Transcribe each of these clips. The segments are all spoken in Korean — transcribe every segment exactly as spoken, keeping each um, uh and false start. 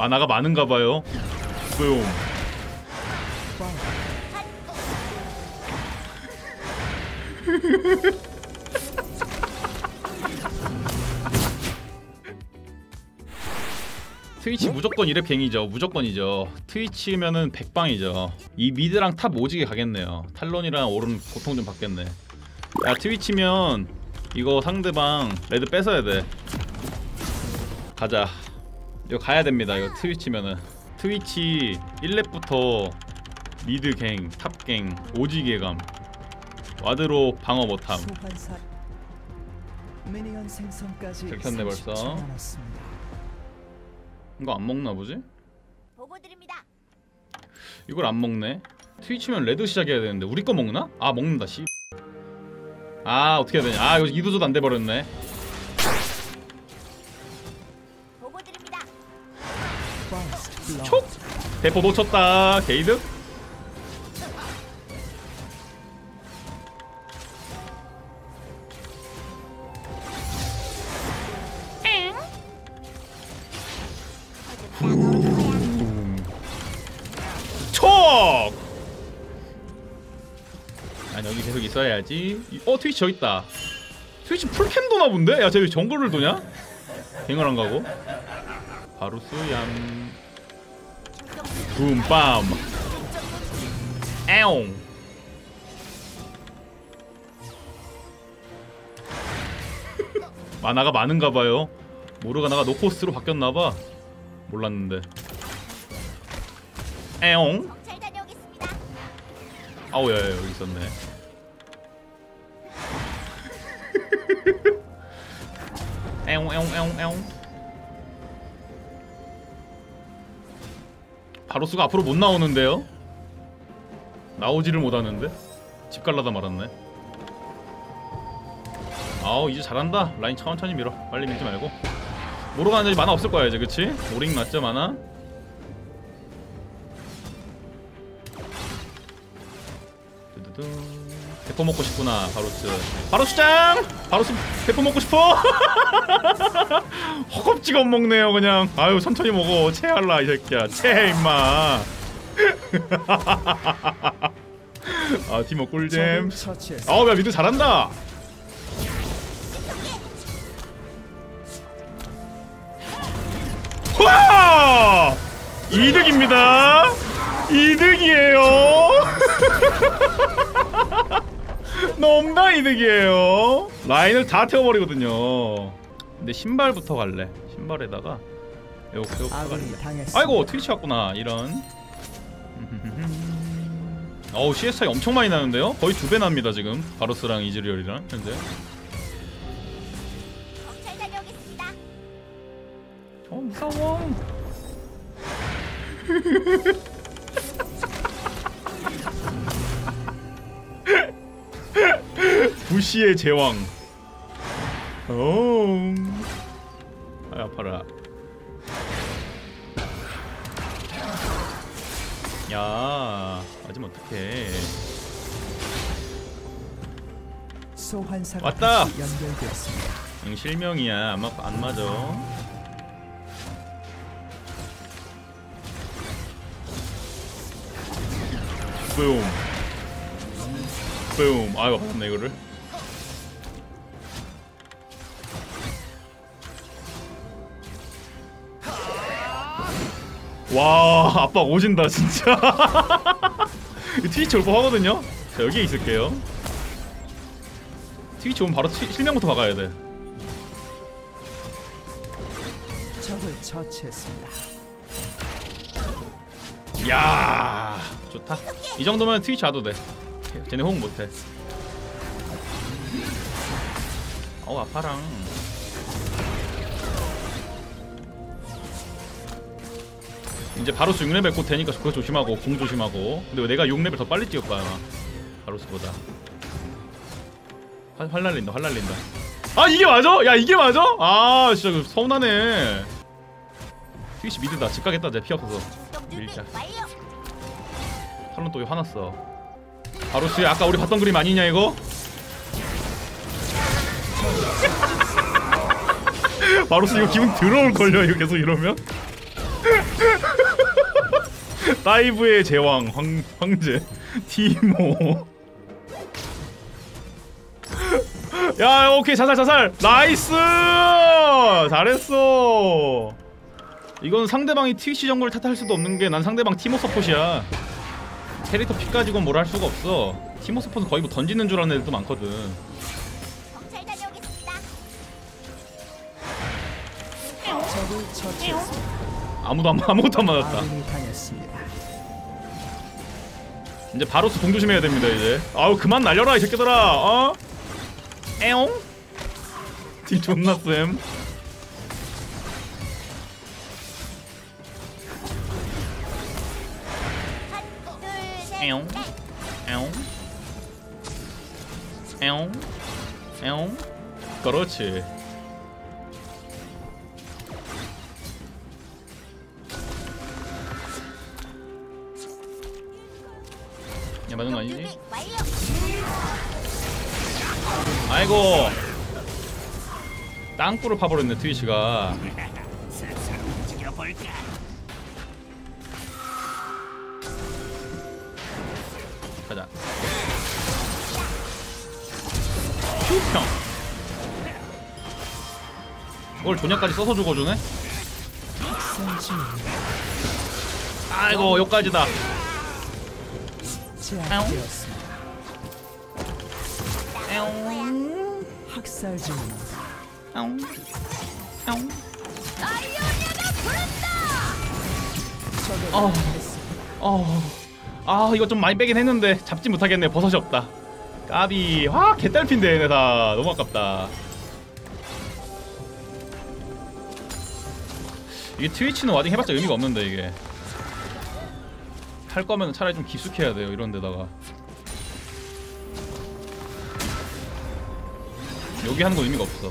만화가 많은가봐요. 뿜. 트위치 무조건 이랩 갱이죠. 무조건이죠. 트위치면은 백방이죠. 이 미드랑 탑 오지게 가겠네요. 탈론이랑 오른 고통 좀 받겠네. 야 트위치면 이거 상대방 레드 뺏어야 돼. 가자. 이거 가야 됩니다. 이거 트위치면은 트위치 일 렙부터 미드 갱, 탑 갱, 오지게 감. 와드로 방어 못함. 들켰네 벌써. 이거 안 먹나 보지? 보고 드립니다. 이걸 안 먹네. 트위치면 레드 시작해야 되는데 우리 거 먹나? 아 먹는다 씨. 아 어떻게 해야 되냐. 아 이거 이도저도 안 돼 버렸네. 보고 드립니다. 촉! 대포 놓쳤다. 게이드? 촉! 아니 여기 계속 있어야지. 어 트위치 저기 있다. 트위치 풀캠 도나 본데? 야 쟤 왜 정글을 도냐? 갱을 안 가고. 바루스얌. 붐빰. 에옹. 만화가 많은가봐요. 모르가나가 노코스로 바뀌었나봐. 몰랐는데. 에옹. 잘 다녀오겠습니다. 아우 야야 여기 있었네. 에옹 에옹 에옹 에옹. 바로스가 앞으로 못 나오는데요? 나오지를 못하는데? 집 갈라다 말았네. 아우 이제 잘한다. 라인 천천히 밀어. 빨리 밀지 말고. 모르가나 만화 없을 거야 이제. 그치? 오링 맞죠 만화? 대포 먹고 싶구나 바로스. 바로스짱! 바로스 대포 먹고 싶어? 허겁지겁 먹네요 그냥. 아유 천천히 먹어. 체할라 이 새끼야. 체해 임마. 아 티모 꿀잼. 아우 야 미드 잘한다. 와! 이득입니다. 이득이에요. 너무나 이득이에요. 라인을 다 태워버리거든요. 근데 신발부터 갈래. 신발에다가 요거 요거 갈래. 아이고 트위치 왔구나. 이런. 어우 씨에스 차이 엄청 많이 나는데요? 거의 두 배 납니다 지금. 바로스랑 이즈리얼이랑 현재. 잘 다녀오겠습니다. 어 무서워. 부시의 제왕. 오. 아 아파라. 야 맞으면 어떡해. 왔다. 응 실명이야. 안, 맞, 안 맞아. 뿜. 뿜. 아유 아프네 이거를. 와 아빠 오진다 진짜. 트위치 올 법하거든요. 자 여기에 있을게요. 트위치 오면 바로 치, 실명부터 박아야 돼. 적을 처치했습니다. 야 좋다. 이 정도면 트위치 와도 돼. 쟤네 호응 못해. 어우 아파랑. 이제 바로스 육 레벨 곧 되니까 그거 조심하고 공 조심하고. 근데 왜 내가 육 레벨 더 빨리 찍을까 아마 바로스보다. 활, 활 날린다 활 날린다. 아 이게 맞아? 야 이게 맞아? 아 진짜 서운하네. 트위치 미드다. 집 가겠다. 쟤 피 없어서 밀자. 탈론 또 화났어. 바로스 아까 우리 봤던 그림 아니냐 이거? 바로스 이거 기분 더러울걸요 이거 계속 이러면? 다이브의 제왕 황, 황제 티모. 야 오케이 자살 자살 나이스 잘했어. 이건 상대방이 트위치 정글을 탓할 수도 없는 게 난 상대방 티모 서폿이야. 캐릭터 피 가지고는 뭘 할 수가 없어. 티모 서폿은 거의 뭐 던지는 줄 아는 애들도 많거든. 정찰 다녀오겠습니다. 적을 처치했습니다. 아무도 안 아무것도 안 맞았다. 아군이 당했습니다. 이제 바로스 공 조심해야 됩니다 이제. 아우 그만 날려라 이 새끼들아. 어? 에옹? 딜 존나 쌤. 에옹? 에옹? 에옹? 에옹? 그렇지. 야 맞는 거 아니지? 완료. 아이고 땅굴을 파버렸네 트위치가. 가자. 휴평. 이걸 조냐까지 써서 죽어주네? 아이고 여기까지다. 제압되었습니다. 에옹. 학살 중입니다. 에옹. 에옹. 적을 어. 당했습니다. 어. 아 이거 좀 많이 빼긴 했는데 잡지 못하겠네. 버섯이 없다. 까비. 와 개딸핀데 얘네 다. 너무 아깝다. 이게 트위치는 와딩 해봤자 의미가 없는데 이게. 할 거면 차라리 좀 깊숙해야 돼요 이런 데다가. 여기 하는 건 의미가 없어.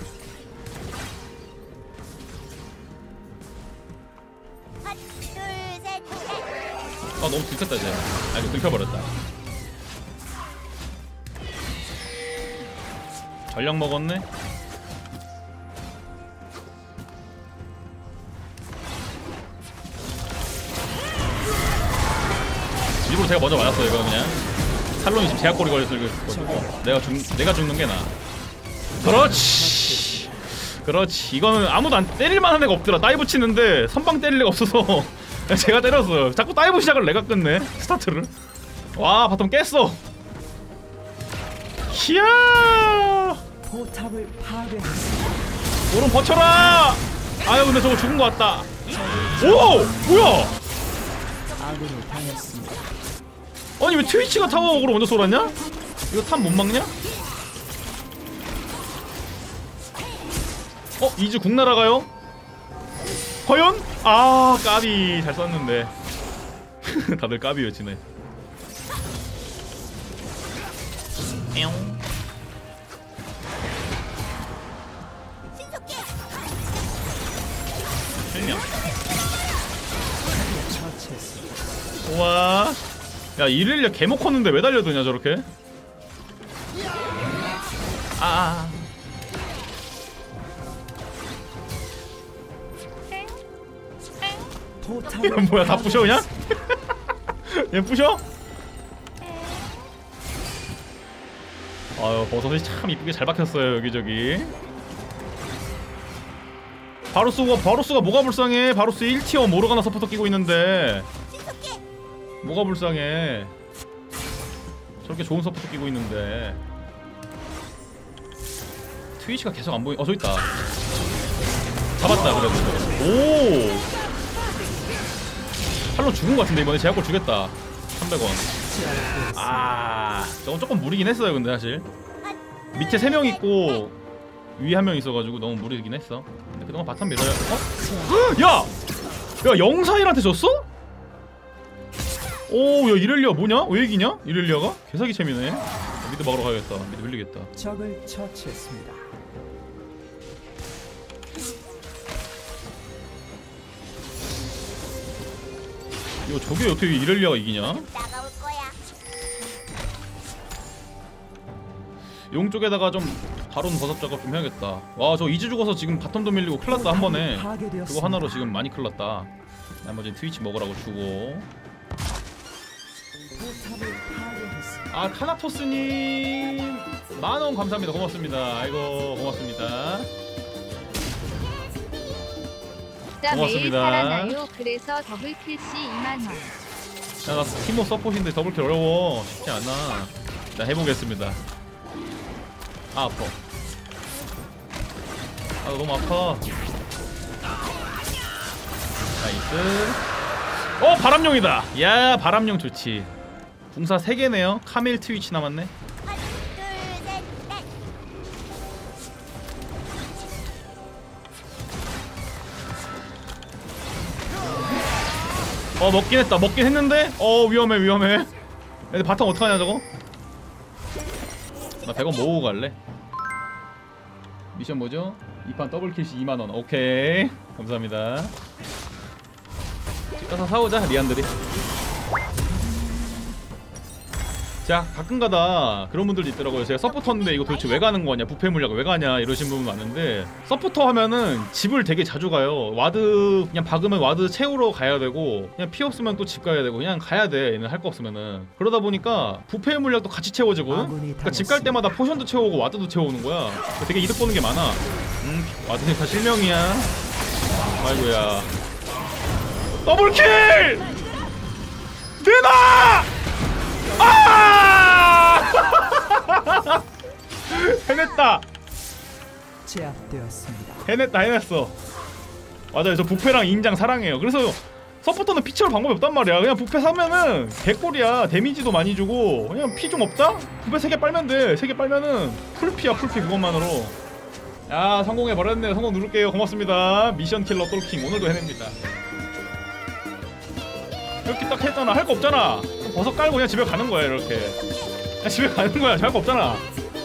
하나, 둘, 셋, 넷. 아 너무 들켰다 이제. 아 이거 들켜버렸다. 전력 먹었네. 일부러 제가 먼저 맞았어요 이거 그냥. 탈론이 지금 제약골이 걸렸어 이거. 내가 죽 내가 죽는 게 나아. 그렇지. 그렇지. 이거는 아무도 안 때릴 만한 애가 없더라. 다이브 치는데 선방 때릴 애가 없어서 제가 때렸어요. 자꾸 다이브 시작을 내가 끝내 스타트를. 와 바텀 깼어. 히야. 포탑을 파괴했습니다. 오른 버텨라. 아유 근데 저거 죽은 거 같다. 오 뭐야? 아군이 당했습니다. 아니 왜 트위치가 타워으로 먼저 쏠았냐? 이거 탑 못 막냐? 어? 이즈 궁 날아가요? 과연? 아 까비 잘 썼는데. 다들 까비요 지네. 에옹. 신속히. 실명. 처치했습니다. 우와. 야 이렐리아 개목 컸는데 왜 달려드냐 저렇게? 아. 포탑을 이건 뭐야 다 부셔 그냥? 얘 부셔? 아유 버섯이 참 이쁘게 잘 박혔어요 여기저기. 바로스가 바로스가 뭐가 불쌍해. 바로스 일 티어 모르가나 서포터 끼고 있는데 신속히. 뭐가 불쌍해. 저렇게 좋은 서포터 끼고 있는데. 트위치가 계속 안 보이. 어 저기 있다. 잡았다 그래도. 오. 팔로 죽은 것 같은데 이번에 제약골 주겠다. 삼백 원. 아 저건 조금 무리긴 했어요 근데 사실. 밑에 세 명 있고 위에 한 명 있어가지고 너무 무리긴 했어. 근데 그동안 바텀 밀어요. 어? 야! 야 영사일한테 졌어? 오 야 이렐리아 뭐냐? 왜 이기냐? 이렐리아가? 개사기 챔이네. 미드 막으러 가야겠다. 미드 밀리겠다. 적을 처치했습니다. 이거 저게 어떻게 이렐리아가 이기냐? 나가올 거야. 용 쪽에다가 좀 바론 버섯 작업 좀 해야겠다. 와 저 이즈 죽어서 지금 바텀도 밀리고 큰일 났다 한 번에. 그거 하나로 지금 많이 큰일 났다. 나머지 트위치 먹으라고 주고. 포탑을 파괴했습니다. 아 카나토스님 만원 감사합니다. 고맙습니다. 아이고 고맙습니다. 진짜 매일 고맙습니다. 살아나요. 그래서 더블킬씨 이만 원. 야, 나 티모 서폿인데 더블킬 어려워. 쉽지 않아. 자 해보겠습니다. 아 아파. 아 너무 아파. 나이스. 어 바람용이다. 야 바람용 좋지. 궁사 세 개네요. 카밀 트위치 남았네. 하나, 둘, 셋, 넷. 어 먹긴 했다. 먹긴 했는데 어 위험해 위험해. 근데 바텀 어떡하냐 저거. 나 백 원 모으고 갈래. 미션 뭐죠? 이 판 더블킬시 이만 원. 오케이 감사합니다. 집 가서 사오자 리안들이. 자 가끔가다 그런 분들도 있더라고요. 제가 서포터인데 이거 도대체 왜 가는 거냐, 부패 물약을 왜 가냐 이러신 분 많은데, 서포터 하면은 집을 되게 자주 가요. 와드 그냥 박으면 와드 채우러 가야 되고, 그냥 피 없으면 또 집 가야 되고, 그냥 가야 돼 얘는 할 거 없으면은. 그러다 보니까 부패 물약도 같이 채워지거든. 그러니까 집 갈 때마다 포션도 채우고 와드도 채우는 거야. 되게 이득 보는 게 많아. 음 와드는 다 실명이야. 아이고야. 더블킬! 되나! 아! 해냈다. 제압되었습니다. 해냈다 해냈어. 맞아요. 저 부패랑 인장 사랑해요. 그래서 서포터는 피 채울 방법이 없단 말이야. 그냥 부패 사면은 개꿀이야. 데미지도 많이 주고. 그냥 피 좀 없다? 부패 세 개 빨면 돼. 세 개 빨면은 풀피야 풀피. 그것만으로. 야 성공해버렸네요. 성공 누를게요. 고맙습니다. 미션 킬러 똘킹 오늘도 해냅니다. 이렇게 딱 했잖아. 할 거 없잖아. 버섯 깔고 그냥 집에 가는 거야. 이렇게 그냥 집에 가는 거야. 할 거 없잖아.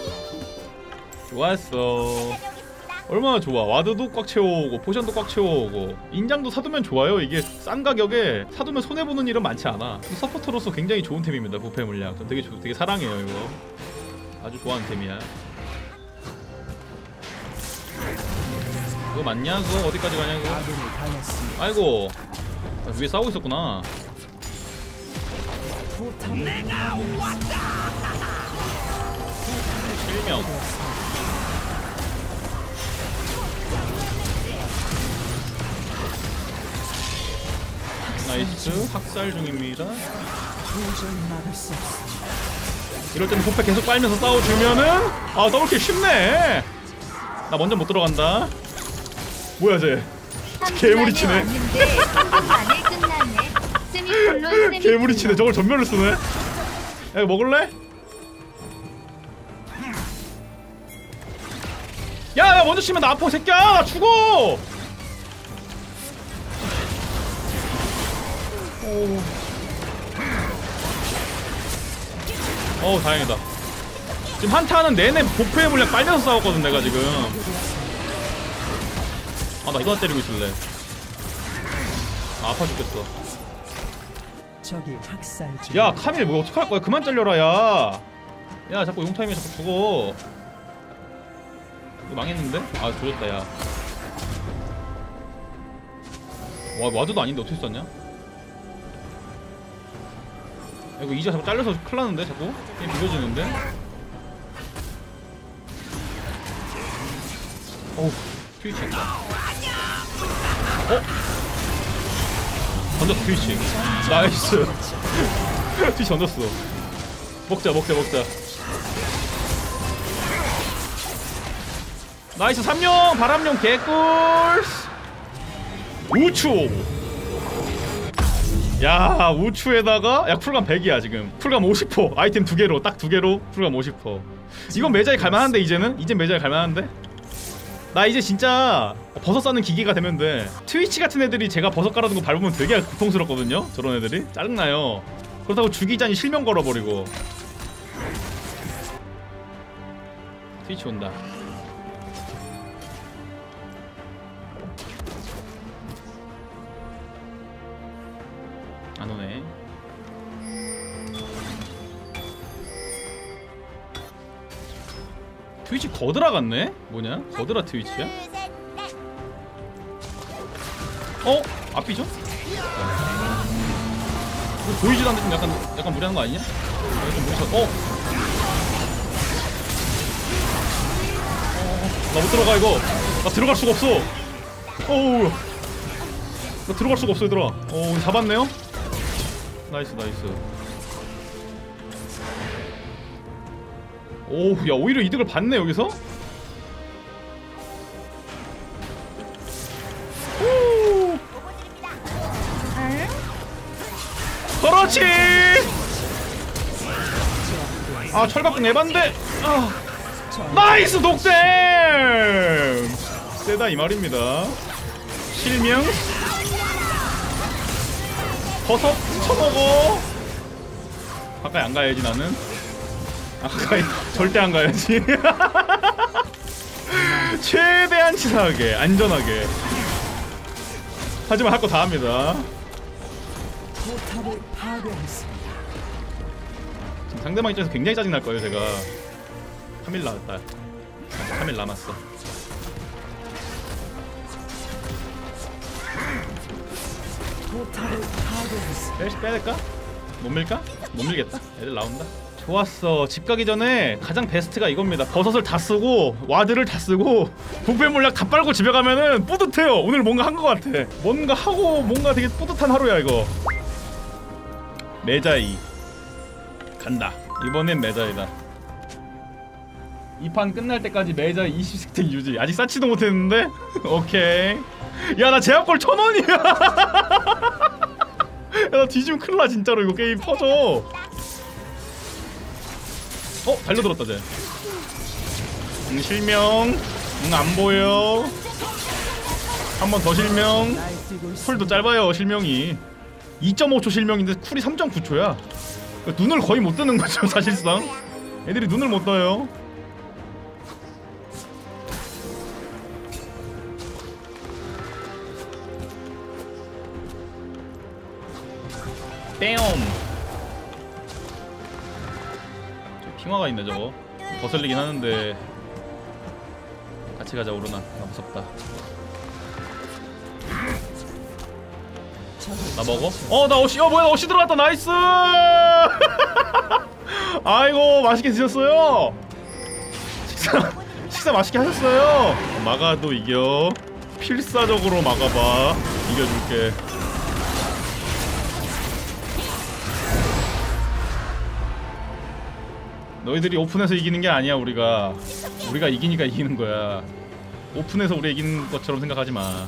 좋았어. 얼마나 좋아. 와드도 꽉 채워오고 포션도 꽉 채워오고 인장도 사두면 좋아요. 이게 싼 가격에 사두면 손해보는 일은 많지 않아. 서포터로서 굉장히 좋은 템입니다. 부패 물약. 전 되게 되게 사랑해요. 이거 아주 좋아하는 템이야. 그거 맞냐? 그거 어디까지 가냐고. 아군이 당했습니다. 아이고 아, 위에 싸우고 있었구나. 포탑을 실명. 나이스. 학살 중입니다. 도저히 막을 수 없습니다. 이럴 때는 포패 계속 빨면서 싸워주면은 아 더블킬 쉽네. 나 먼저 못 들어간다. 뭐야 쟤. 개구리 치네. 개구리 치네. 저걸 전멸을 쓰네. 야 이거 먹을래? 야, 야 먼저 치면 나 아파 새끼야. 나 죽어. 오. 어우 다행이다. 지금 한타는 내내 복패의 물약 빨려서 싸웠거든 내가 지금. 아 나 이거 때리고 있을래. 아, 아파 죽겠어. 적이 학살 중. 야 카밀 뭐 어떡할 거야. 그만 잘려라 야. 야 자꾸 용타임에 자꾸 죽어. 이거 망했는데? 아 조졌다 야. 와 와드도 아닌데 어떻게 썼냐? 야, 이거 이자 자꾸 잘려서 큰일 나는데 자꾸? 게임 비벼지는데? 어우 트위치 있다. 어? 던졌어 트위치. 나이스. 트위치 던졌어. 먹자 먹자 먹자. 나이스. 삼룡 바람룡 개꿀. 우추. 야 우추에다가 야 쿨감 백이야 지금. 쿨감 오십 퍼센트 아이템 두 개로 딱 두 개로 쿨감 오십 퍼센트. 이건 매자에 갈만한데 이제는? 이젠 매자에 갈만한데? 나 이제 진짜 버섯 싸는 기계가 되면 돼. 트위치 같은 애들이 제가 버섯 깔아둔 거 밟으면 되게 고통스럽거든요. 저런 애들이 짜증나요. 그렇다고 죽이자니 실명 걸어버리고. 트위치 온다. 안 오네. 트위치 거드라 같네? 뭐냐? 거드라 트위치야? 둘, 셋, 넷. 어? 앞이죠? 이거 보이지도 않는데 좀 약간 약간 무리하는 거 아니냐? 이거 좀 무리쳐. 어. 나 못 들어가 이거. 나 들어갈 수가 없어. 어우. 나 들어갈 수가 없어 얘들아. 어 잡았네요. 나이스 나이스. 오, 야 오히려 이득을 봤네 여기서. 오. 그렇지. 아 철갑공 에반데. 아. 나이스 독댐. 세다 이 말입니다. 실명. 버섯 쳐먹어. 가까이 안 가야지 나는. 아, 가까이 절대 안 가야지. 최대한 치사하게 안전하게. 하지만 할 거 다 합니다. 포탑을 파괴했습니다. 지금 상대방 입장에서 굉장히 짜증 날 거예요 제가. 삼 일 남았다. 삼 일 남았어. 포탑을 파괴했습니다. 빼, 빼야 될까? 못 밀까? 못 밀겠다. 애들 나온다. 좋았어. 집 가기 전에 가장 베스트가 이겁니다. 버섯을 다 쓰고 와드를 다 쓰고 부패 물약 다 빨고 집에 가면은 뿌듯해요. 오늘 뭔가 한 것 같아. 뭔가 하고 뭔가 되게 뿌듯한 하루야 이거. 매자이 간다. 이번엔 매자이다. 이 판 끝날 때까지 매자 이십 스택 유지. 아직 쌓지도 못했는데? 오케이. 야 나 제압골 천 원이야. 야 나 뒤지면 큰일나 진짜로. 이거 게임 터져. 어? 달려들었다 쟤. 응 실명. 응 안보여. 한 번 더 실명. 쿨도 짧아요 실명이. 이 점 오 초 실명인데 쿨이 삼 점 구 초야. 눈을 거의 못 뜨는 거죠 사실상. 애들이 눈을 못 떠요. 뺨. 저 핑화가 있네 저거. 거슬리긴 하는데 같이 가자 오르나. 나 무섭다. 나 먹어? 어 나 어시. 어 뭐야 나 어시 들어갔다. 나이스. 아이고 맛있게 드셨어요. 식사 식사 맛있게 하셨어요. 막아도 이겨. 필사적으로 막아봐. 이겨줄게. 너희들이 오픈해서 이기는 게 아니야. 우리가 우리가 이기니까 이기는 거야. 오픈해서 우리 이기는 것처럼 생각하지 마.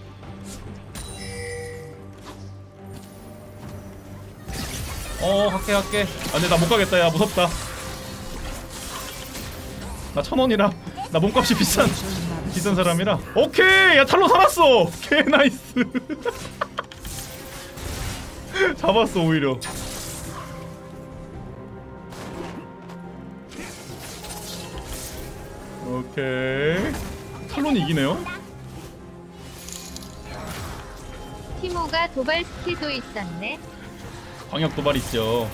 어 갈게 갈게. 아 근데 나 못 가겠다. 야 무섭다. 나 천 원이라 나 몸값이 비싼 비싼 사람이라. 오케이 야 탈로 살았어. 오케이 나이스. 잡았어 오히려. 오케이 탈론이 이기네요. 티모가 도발 스킬도 있었네. 광역 도발 있죠.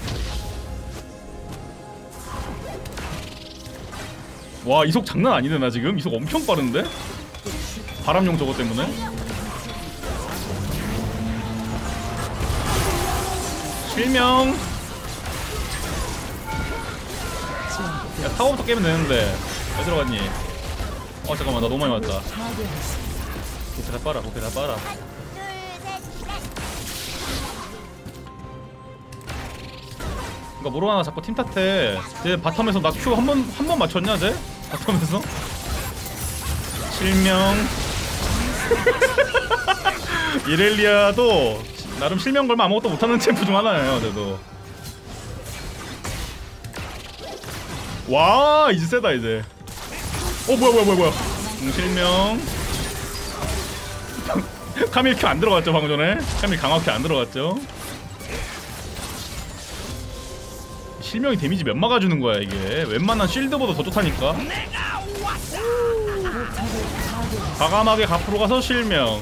와 이속 장난 아니네. 나 지금 이속 엄청 빠른데? 바람용 저거 때문에. 실명. 야 타워부터 깨면 되는데 왜 들어갔니? 어 잠깐만 나 너무 많이 맞다. 고개 다 빨아 고개 다 빨아. 그니까 모로하나 자꾸 팀 탓해. 쟤 바텀에서 나 큐 한 번 한 번 맞췄냐 쟤? 바텀에서? 실명. 이렐리아도 나름 실명 걸면 아무것도 못하는 챔프 중 하나예요 쟤도. 와 이제 세다 이제. 어 뭐야 뭐야 뭐야 뭐야. 응, 실명. 카밀 큐 안 들어갔죠 방금 전에. 카밀 강화 큐 안 들어갔죠. 실명이 데미지 몇 막아주는 거야 이게. 웬만한 쉴드보다 더 좋다니까. 과감하게 갚으러 가서 실명.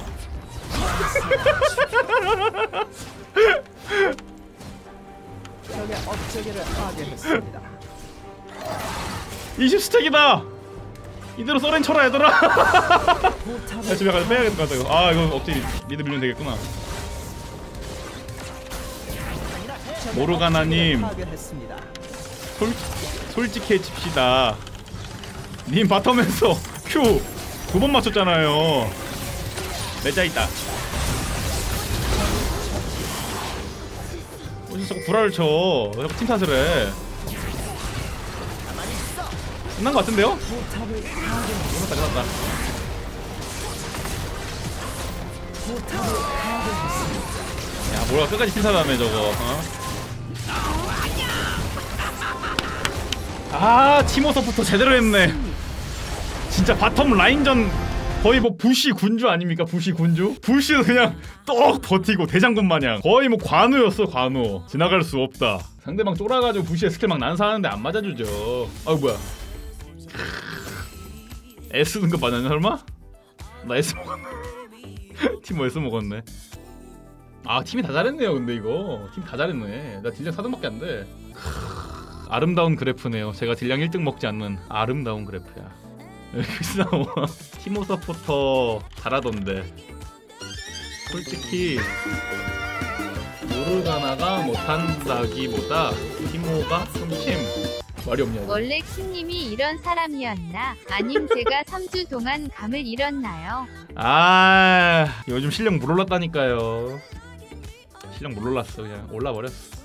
적의 업체계를 파괴했습니다. 이십 스택이다. 이대로 써렌 쳐라 얘들아. 야, 포탑을 집에 가서 빼야겠을 것 같아 이거. 아 이거 억지 미드 밀면 되겠구나. 모르가나님 파괴했습니다. 솔, 솔직해집시다. 님 바텀에서 Q 두 번 맞췄잖아요. 내짜 있다. 어디서 자꾸 불화를 쳐. 왜 자꾸 팀 탓을 해. 끝난 것 같은데요? 포탑을 파괴했습니다. 끝났다 끝났다. 포탑을 파괴했습니다. 야 뭐야 끝까지 팀 탓하네 저거. 어? 아 티모서부터 제대로 했네. 진짜 바텀 라인전 거의 뭐 부시 군주 아닙니까? 부시 군주? 부시는 그냥 떡 버티고 대장군 마냥 거의 뭐 관우였어 관우. 지나갈 수 없다. 상대방 쫄아가지고 부시에 스킬 막 난사하는데 안 맞아주죠. 아유 뭐야 S 등급 맞았냐 설마? 나 S 먹었네. 티모 S 먹었네. 아 팀이 다 잘했네요. 근데 이거 팀 다 잘했네. 나 딜량 사 등밖에 안 돼. 아름다운 그래프네요. 제가 딜량 일 등 먹지 않는 아름다운 그래프야. 여기서 나와. 티모 서포터 잘하던데. 솔직히 모르가나가 못한다기보다 티모가 좀팀 말이 없냐. 원래 킹님이 이런 사람이었나? 아님 제가 삼 주 동안 감을 잃었나요? 아 요즘 실력 물 올랐다니까요. 실력 물 올랐어. 그냥 올라버렸어.